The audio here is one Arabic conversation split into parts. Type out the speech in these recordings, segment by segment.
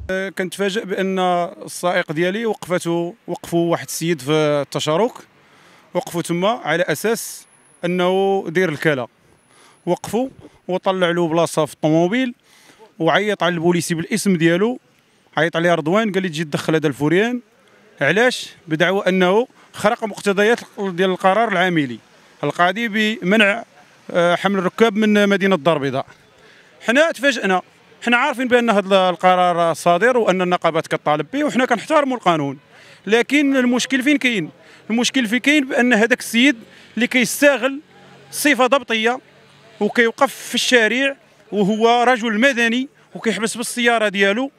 كنتفاجئ بان السائق ديالي وقفوا واحد السيد في التشارك، وقفوا تما على اساس انه دير الكلا. وقفوا وطلع له بلاصه في الطوموبيل وعيط على البوليسي بالاسم ديالو، عيط عليه رضوان، قال لي تجي تدخل هذا الفوريان. علاش؟ بدعوى انه خرق مقتضيات ديال القرار العاملي القاضي بمنع حمل الركاب من مدينه الدار البيضاء. حنا تفاجئنا، حنا عارفين بان هذا القرار صادر وان النقابات كطالب به، وحنا كنحترموا القانون. لكن المشكل فين كاين؟ المشكل فين كاين بان هذاك السيد اللي كيستغل صفه ضبطيه وكيوقف في الشارع وهو رجل مدني وكيحبس بالسياره ديالو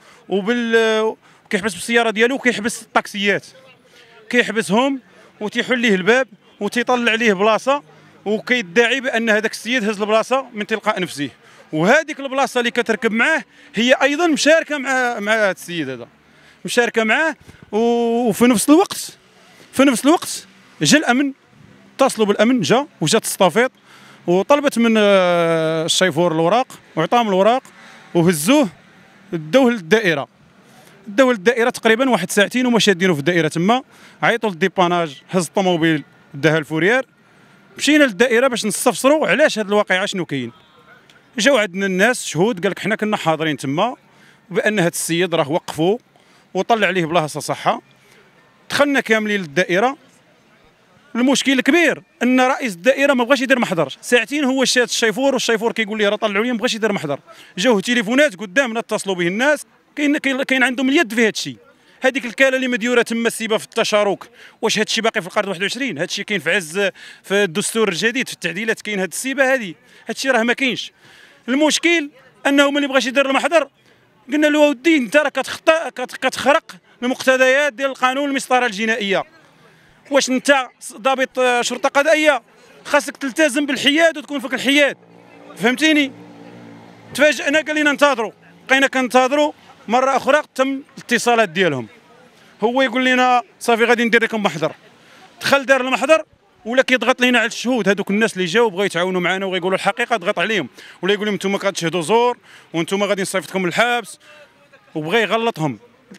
وكيحبس الطاكسيات، كيحبسهم وتيحل ليه الباب وتيطلع ليه بلاصه وكيدعي بان هذاك السيد هز البلاصه من تلقاء نفسه، وهذيك البلاصه اللي كتركب معاه هي ايضا مشاركه مع هذا السيد هذا، مشاركه معاه. وفي نفس الوقت جا الامن، اتصلوا بالامن، وجات الصطافيط وطلبت من الشيفور الوراق وعطاهم الوراق وهزوه، داوه للدائره. تقريبا واحد ساعتين وما شادينه في الدائره تما، عيطوا للديباناج، هز الطوموبيل داها الفوريير. مشينا للدائره باش نستفسروا علاش هذه الواقعه شنو كاين. جاو عندنا الناس شهود، قال لك حنا كنا حاضرين تما بان هذا السيد راه وقفوا وطلع عليه بلاصه صحه. دخلنا كاملين للدائره. المشكل الكبير ان رئيس الدائره ما بغاش يدير محضر، ساعتين هو شاد الشيفور والشيفور كيقول ليه راه طلعوا لي، ما بغاش يدير محضر. جاوه تليفونات قدامنا اتصلوا به الناس، كاين عندهم اليد في هذا الشيء. هذيك الكاله اللي مديوره تما السيبه في التشارك، واش هذا الشيء باقي في القرن 21؟ هذا الشيء كاين في عز في الدستور الجديد في التعديلات، كاين هذه السيبه هذه، هذا الشيء راه ما كاينش. المشكل انه ملي بغاش يدير المحضر قلنا له ودي انت راه كتخرق المقتضيات ديال القانون المسطره الجنائيه. واش انت ضابط شرطه قضائيه خاصك تلتزم بالحياد وتكون فيك الحياد، فهمتيني؟ تفاجئنا، قال لنا انتظروا، بقينا كنتظروا. مره اخرى تم الاتصالات ديالهم، هو يقول لنا صافي غادي ندير لكم محضر. دخل دار المحضر ولا كيضغط لينا على الشهود، هذوك الناس اللي جاوا بغاو يتعاونوا معنا وغيقولوا الحقيقه، ضغط عليهم ولا يقول لهم انتم كتشهدوا زور وانتم غادي نصيفطكم للحبس، وبغى يغلطهم.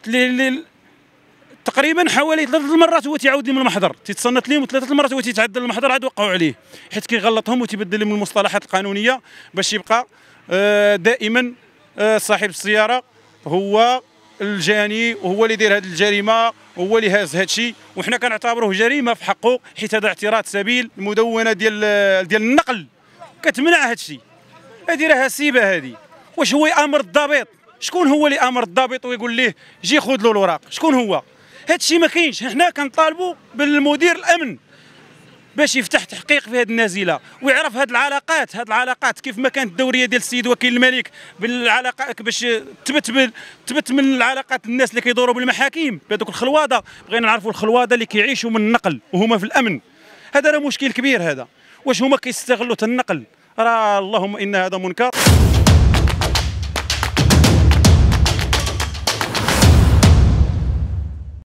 تقريبا حوالي 3 مرات هو تيعاود لهم المحضر، تيتصنت لهم 3 المرات هو تيتعدل المحضر، عاد وقعوا عليه حيت كيغلطهم وتيبدل لهم المصطلحات القانونيه باش يبقى دائما صاحب السياره هو الجاني وهو اللي يدير هذه الجريمه وهو اللي هاز هذا الشيء. وحنا كنعتبروه جريمه في حقه، حيت هذا اعتراض سبيل. المدونه ديال النقل كتمنع هذا الشيء، هذه راها سيبه هذه. واش هو يامر الضابط؟ شكون هو اللي امر الضابط ويقول ليه جي خذ له الوراق؟ شكون هو؟ هذا الشيء ما كاينش. حنا كنطالبوا بالمدير الامن باش يفتح تحقيق في هذه النازله ويعرف هذه العلاقات كيف ما كانت الدوريه ديال السيد وكيل الملك بالعلاقات، باش تبت من العلاقات الناس اللي كيدوروا بالمحاكم بهذوك الخلواده. بغينا نعرفوا الخلواده اللي كيعيشوا من النقل وهما في الامن. هذا راه مشكل كبير هذا. واش هما كيستغلوا النقل؟ راه اللهم ان هذا منكر.